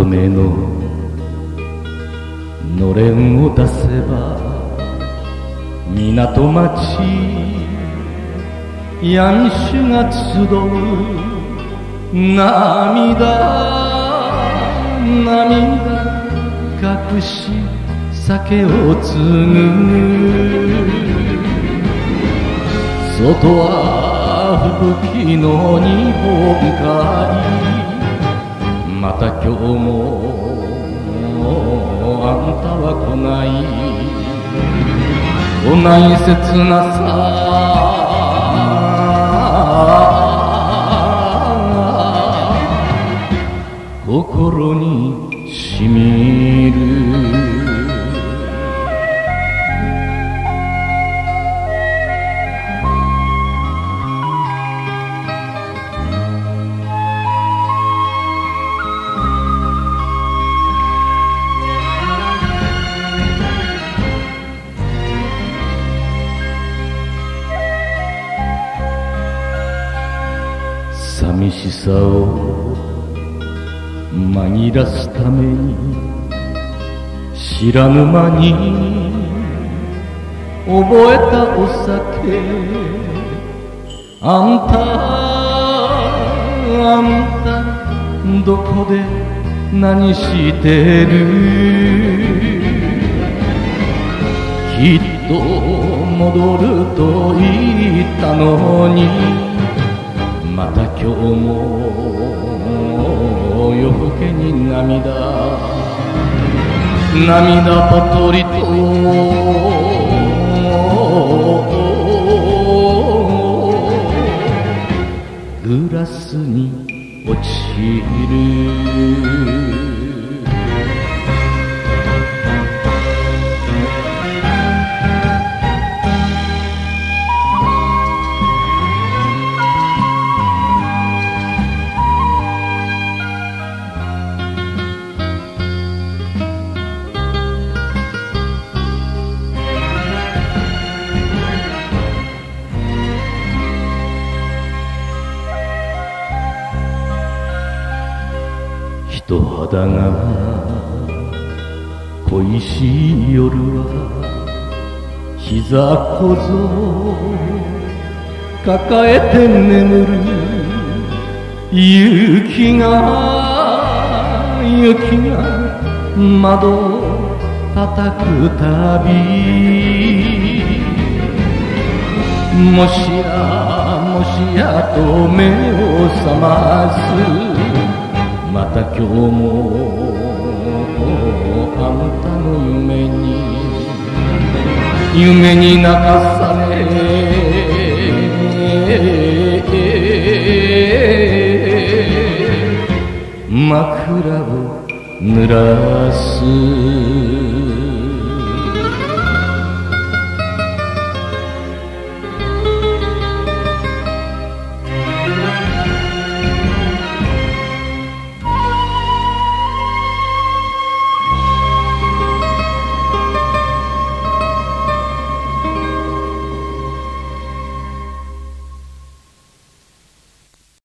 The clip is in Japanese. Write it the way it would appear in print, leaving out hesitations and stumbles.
乙女ののれんを出せば港町ヤンシュが集う涙隠し酒を継ぐ外は吹雪の日本海また今日もあんたは来ない切なさ心にしみる寂しさを紛らすために知らぬ間に覚えたお酒あんたどこで何してるきっと戻ると言ったのにまた今日も夜更けに涙ぽとりとグラスに落ちる人肌が恋しい夜は膝小僧抱えて眠る雪が窓を叩くたびもしやと目を覚ますまた今日もあんたの夢に泣かされ枕を濡らす